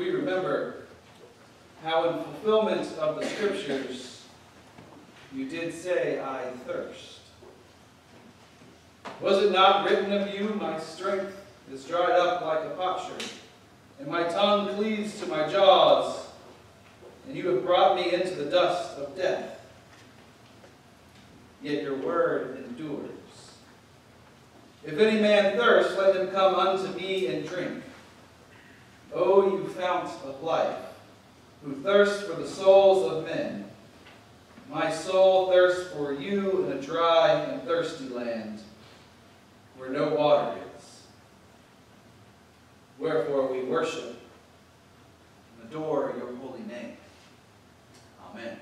we remember how in fulfillment of the Scriptures, you did say, I thirst. Was it not written of you, my strength is dried up like a potsherd, and my tongue cleaves to my jaws, and you have brought me into the dust of death? Yet your word endures. If any man thirst, let him come unto me and drink. O you fount of life, who thirst for the souls of men, my soul thirsts for you in a dry and thirsty land, where no water is. Wherefore we worship and adore your holy name. Amen.